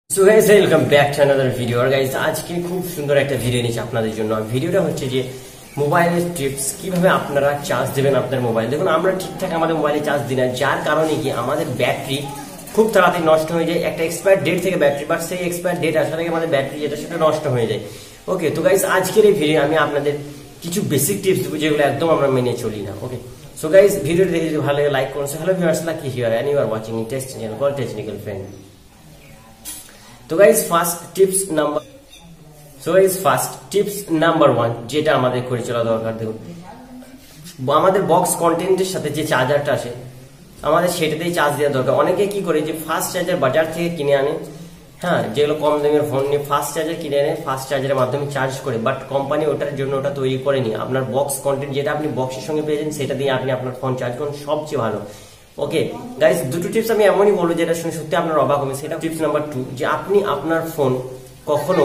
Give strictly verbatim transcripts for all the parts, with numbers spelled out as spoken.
So guys welcome back to another video. আর guys আজকে খুব সুন্দর একটা ভিডিও নিয়েছি আপনাদের জন্য। ভিডিওটা হচ্ছে যে মোবাইলের টিপস, কিভাবে আপনারা চার্জ দেবেন আপনার মোবাইল। দেখুন আমরা ঠিকঠাক আমাদের মোবাইলে চার্জ দিই না, যার কারণে কি আমাদের ব্যাটারি খুব তাড়াতাড়ি নষ্ট হয়ে যায়। একটা এক্সপায়ার ডেট থেকে ব্যাটারি, বাট সেই এক্সপায়ার ডেট আসার আগে আমাদের ব্যাটারি যেটা সেটা নষ্ট হয়ে যায়। ওকে, তো গাইস আজকের এই ভিডিও আমি আপনাদের কিছু বেসিক টিপস দেবো যেগুলো একদম আমরা মেনে চলি না। ওকে, সো গাইস ভিডিওটা দেখে যদি ভালো লাগে লাইক করুন। Hello viewers, Lucky here and you are watching test channel call technical friend. তো guys first tips number so guys first tips number one যেটা আমাদের করে চলা দরকার, দেখুন আমাদের বক্স কন্টেন্টের সাথে যে চার্জারটা আসে আমাদের সেটাতেই চার্জ দেওয়া দরকার। অনেকে কি করে যে ফাস্ট চার্জার বাজার থেকে কিনে আনে, হ্যাঁ যেগুলো কম দামের ফোন নিয়ে ফাস্ট চার্জার কিনে আনে, ফাস্ট চার্জারের মাধ্যমে চার্জ করে, বাট কোম্পানি ওটার জন্য ওটা তৈরি করেনি। আপনার বক্স কন্টেন্ট যেটা আপনি বক্সের সঙ্গে পেয়েছেন সেটা দিয়ে আপনি আপনার ফোন চার্জ করুন, সবচেয়ে ভালো। ওকে গাইস, দুটো টিপস আমি এমনই বলবো যেটা শুনে সত্যি আপনার অবাক হবে। সেটা টিপস নাম্বার টু, যে আপনি আপনার ফোন কখনো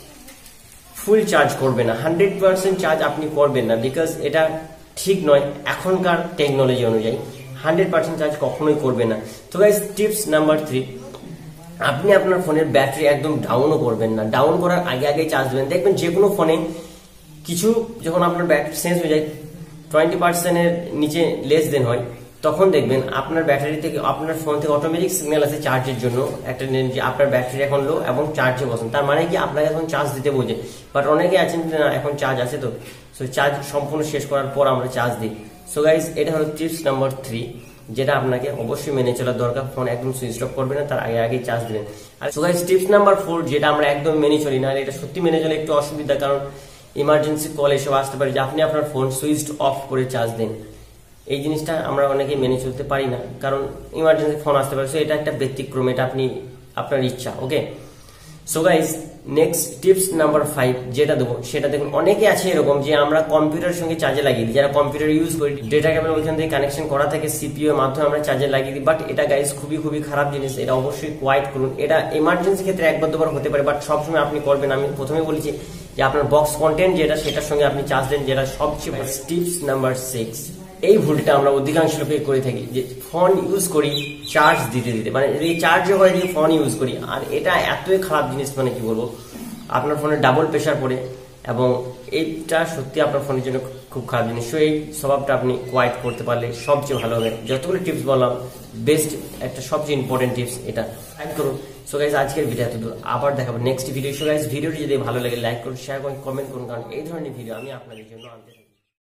ফুল চার্জ করবেন না, হান্ড্রেড পার্সেন্ট চার্জ আপনি করবেন না, বিকজ এটা ঠিক নয় এখনকার টেকনোলজি অনুযায়ী। হান্ড্রেড পার্সেন্ট চার্জ কখনোই করবেন না। তো গাইস টিপস নাম্বার থ্রি, আপনি আপনার ফোনের ব্যাটারি একদম ডাউনও করবেন না। ডাউন করার আগে আগে চার্জ দেবেন। দেখবেন যে কোনো ফোনে কিছু যখন আপনার ব্যাটারি সেন্স হয়ে যায় টোয়েন্টি পার্সেন্টের নিচে লেস দেন হয়, তখন দেখবেন আপনার ব্যাটারি থেকে আপনার ফোন থেকে অটোমেটিক সিগন্যাল আছে চার্জের জন্য, একটা যে আপনার ব্যাটারি এখন লো এবং চার্জে বসেন, তার মানে কি আপনাকে এখন চার্জ দিতে বোঝে। বাট অনেকে আছেন যে না এখন চার্জ আছে, তো সো চার্জ সম্পূর্ণ শেষ করার পর আমরা চার্জ দিই। সো গাইজ এটা হলো টিপস নাম্বার থ্রি, যেটা আপনাকে অবশ্যই মেনে চলার দরকার। ফোন একদম সুইচ অফ করবেন না, তার আগে আগে চার্জ দেবেন। আর so guys tips number four, যেটা আমরা একদম মেনে চলি না, এটা সত্যি মেনে চলে একটু অসুবিধা, কারণ ইমার্জেন্সি কল এসব আসতে পারে, যে আপনি আপনার ফোন সুইচ অফ করে চার্জ দেন। এই জিনিসটা আমরা অনেকে মেনে চলতে পারি না, কারণ ইমার্জেন্সি ফোন আসতে পারে। সো এটা একটা ব্যতিক্রম, এটা আপনি আপনার ইচ্ছা। Okay, so guys next tips number five যেটা দেবো সেটা দেখুন, অনেকে আছে এরকম যে আমরা কম্পিউটারের সঙ্গে চার্জে লাগিয়ে দিই, যারা কম্পিউটার ইউজ করি ডেটা কেবল ওইখান থেকে কানেকশন করা থাকে সিপিইউ এর মাধ্যমে আমরা চার্জে লাগিয়ে দিই। বাট এটা গাইজ খুবই খুবই খারাপ জিনিস, এটা অবশ্যই কোয়াইট করুন। এটা ইমার্জেন্সি ক্ষেত্রে একবার দুবার হতে পারে, বাট সবসময় আপনি করবেন। আমি প্রথমে বলেছি যে আপনার বক্স কন্টেন্ট যেটা সেটার সঙ্গে আপনি চার্জ দেন, যেটা সবচেয়ে ভালো। টিপস নাম্বার সিক্স, এই ভুলটা আমরা অধিকাংশ লোকে করে থাকি, যে ফোন ইউজ করি চার্জ দিতে দিতে, মানে এই চার্জ করে দিয়ে ফোন ইউজ করি। আর এটা এতই খারাপ জিনিস, মানে কি বলবো, আপনার ফোনে ডাবল প্রেশার পড়ে, এবং এইটা সত্যি আপনার ফোনের জন্য খুব খারাপ জিনিস। সো এই স্বভাবটা আপনি কোয়াইট করতে পারলে সবচেয়ে ভালো হবে। যতগুলো টিপস বললাম বেস্ট একটা সবচেয়ে ইম্পর্টেন্ট টিপস এটা অ্যাড করুন। সো গাইজ আজকের ভিডিও এত দূর, আবার দেখাবো নেক্সট ভিডিও। সো গাইজ ভিডিওটি যদি ভালো লাগে লাইক করুন, শেয়ার করুন, কমেন্ট করুন, কারণ এই ধরনের ভিডিও আমি আপনাদের জন্য আনতে